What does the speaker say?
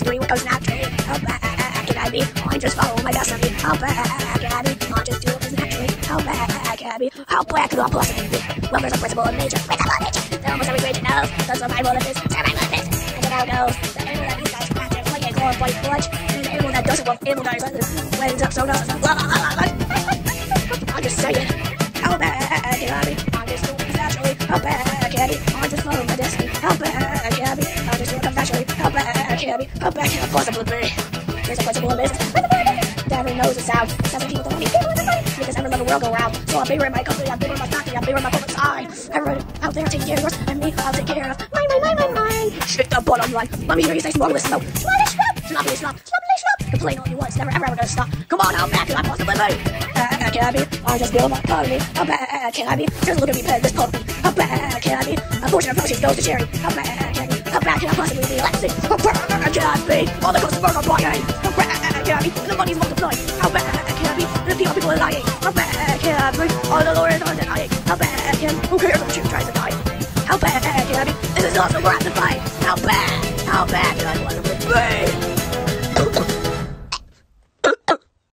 doing what goes naturally. How bad can I be? I just follow my destiny. How bad can I be? I just do what goes naturally. How bad can I be? How bad could I possibly be? Well, there's a principle of nature. Principle of nature. That almost every creature knows. The survival of this. Survival of this. And then how it goes. The animal that these guys capture. Like a core bite clutch. And the animal that doesn't. Well, animal dies. Wins up so does. I'm just saying. How bad can I be? I just do it naturally. How bad can I be? I just follow my destiny. How bad can I be? I just do it naturally. How bad can I be? How bad can I possibly be? There's a principle of business. Daddy knows the sound. Sounds like people don't need people in the money. Because I let the world go round. So I'm bigger in my company, I'm bigger in my factory, I'm bigger in my corporate side. Everybody out there taking care of yours, and me, I'll take care of mine. Shit the bottom line. Let me hear you say small listen though. Sloppy slop. Complain all you want, it's never ever gonna stop. Come on, how bad can I possibly be? How bad can I be? I just feel my economy. How bad can I be? Just look at me, pet this puppy. How bad can I be? A portion of proceeds goes to charity. How bad can I be? How bad can I possibly be? Let's see. How bad can I be? All the customers are buying. How bad can I be? And the money's multiplying. How bad can I be? The people are lying. How bad can I be? All the lawyers are denying. How bad can? Who cares if the truth tries to die? How bad can I be? This is awesome, we're at the fight. How bad can I possibly be?